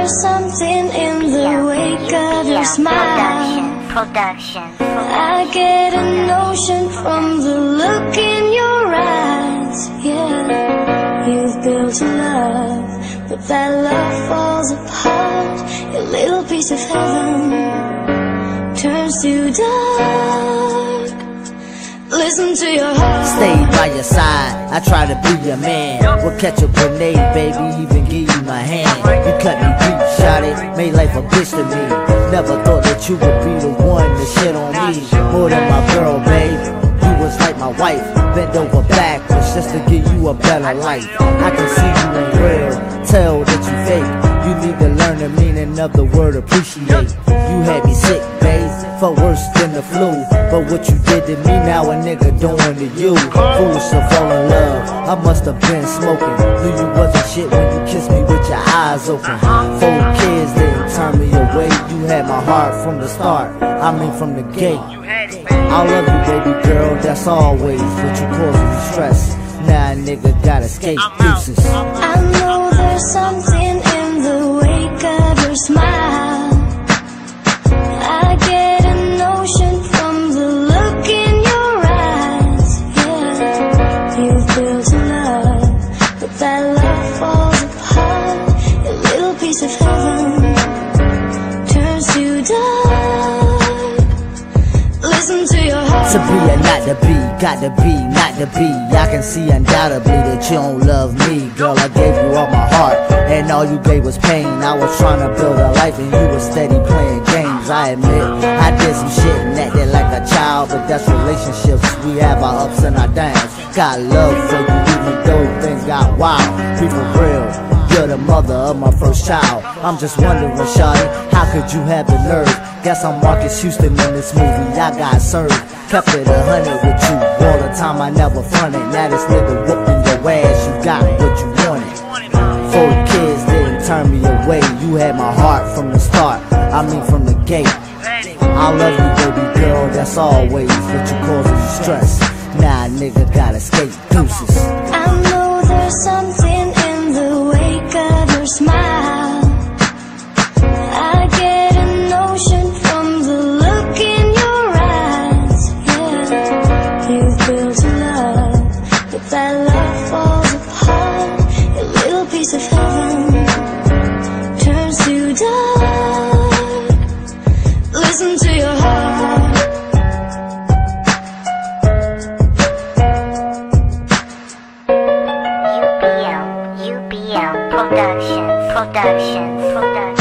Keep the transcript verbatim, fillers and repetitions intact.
there's something in the wake of your smile. Production. I get a notion from the look in your eyes. Yeah, you've built a love, but that love falls apart. Your little piece of heaven turns to dark. Listen to your heart. Stay by your side, I try to be your man. We'll catch a grenade, baby, even give you my hand. You cut me deep, shot it, made life a bitch to me. Never thought that you would be the one to shit on me. More than my girl, babe, you was like my wife. Bend over backwards just to give you a better life. I can see you in real, tell that you fake. You need to learn the meaning of the word appreciate. You had me sick, babe, felt worse than the flu. But what you did to me, now a nigga doing to you. Foolish to fall in love, I must have been smoking. Knew you wasn't shit when you kissed me with your eyes open. Four kids didn't turn me away. You had my heart from the start, I mean from the gate. I love you, baby girl, that's always. But you causing me stress, now a nigga gotta escape. Deuces. I know there's something in the wake of your smile. I get a notion from the look in your eyes. Yeah, you've built a love, but that love falls apart. Your little piece of heaven turns to dark. Listen to your heart. To be or not to be, got to be, not to be. I can see undoubtedly that you don't love me. Girl, I gave you all my heart, and all you gave was pain. I was trying to build a life, and you were steady playing games. I admit, I did some shit and acted like a child, but that's relationships. We have our ups and our downs. Got love for you, even though things got wild. Be for real, you're the mother of my first child. I'm just wondering, shawty, how could you have the nerve? Guess I'm Marcus Houston in this movie, I got served. Kept it a hundred with you, all the time I never fronted. Now this nigga whooping your ass, you got what you wanted. Four kids didn't turn me away. You had my heart from the start, I mean from the gate. I love you, baby girl, that's always. But you causing me stress, now a nigga gotta escape. Deuces. I know there's something in the wake of your smile. I get a notion from the look in your eyes. Yeah, you've built a love, but that love falls apart. Your little piece of heaven turns to dark. Listen to your heart. U B M, U B M, production, production, production.